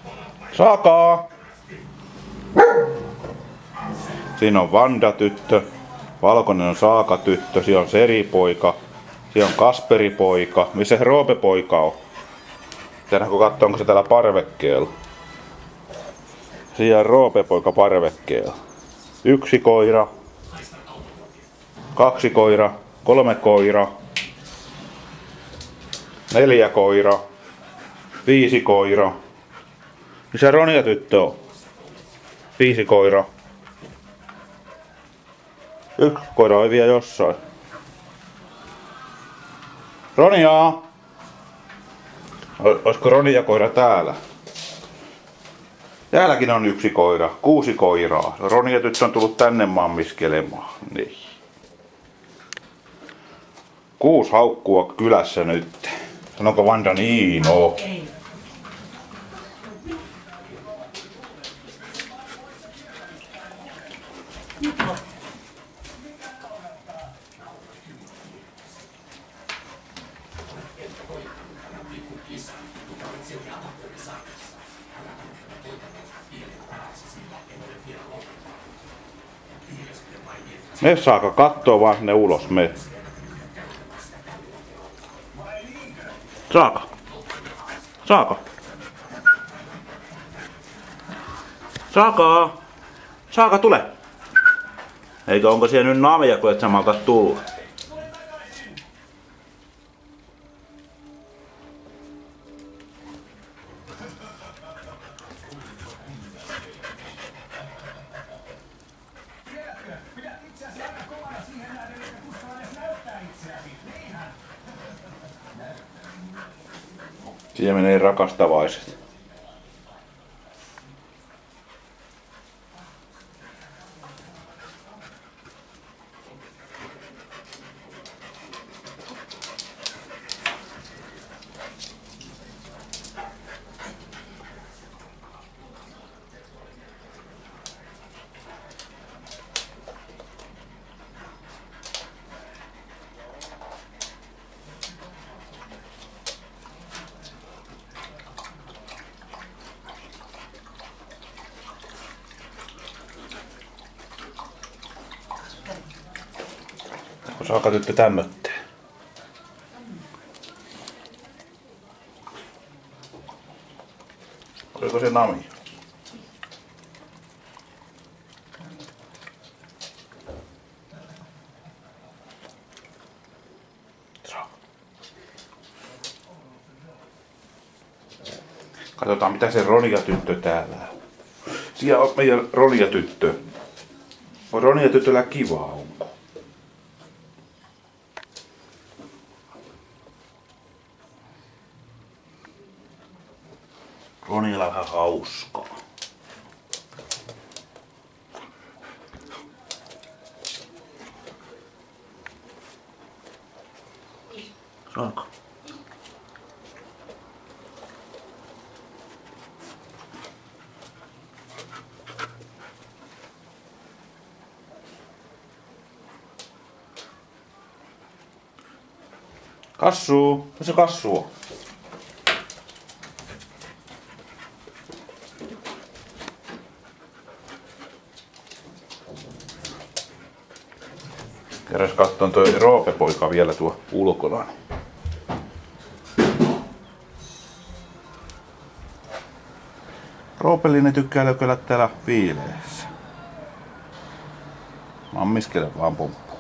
Saakaa! Siinä on Vanda-tyttö, valkoinen on Saaka-tyttö, siinä on Seri-poika, siinä on Kasperi-poika. Missä se Roope-poika on? Tiedätkö katsoa, onko se täällä parvekkeella? Siinä on Roope-poika parvekkeella. 1 koira, 2 koira, 3 koira, 4 koira, 5 koira. Missä Ronja-tyttö on? 5 koira. 1 koira on vielä jossain. Ronja! Olisiko Ronja koira täällä? Täälläkin on 1 koira. 6 koiraa. Ronja tyttö on tullut tänne mammiskelemaan. Niin. 6 haukkua kylässä nyt. Sanonko Vanda niin? No. Me saaka kattoo vaan sinne ulos, me. Saaka. Saaka. Saaka. Saaka, tule. Eikö onko siellä nyt navia, kun et sä malta tulla? Siellä menee rakastavaiset. Saaka tyttö tämmöttää. Oliko se nami? Katsotaan mitä se Ronja-tyttö täällä on. Siellä on meidän Ronja-tyttö. On Ronja-tytöllä kivaa, onko? Ronjalla vähän hauskaa. Saako? Kassu! Missä kassu on? Keräs katton toi Roope-poika vielä tuo ulkona. Roopellinen tykkää lököllä täällä viileessä. Mammiskele vaan pumppu.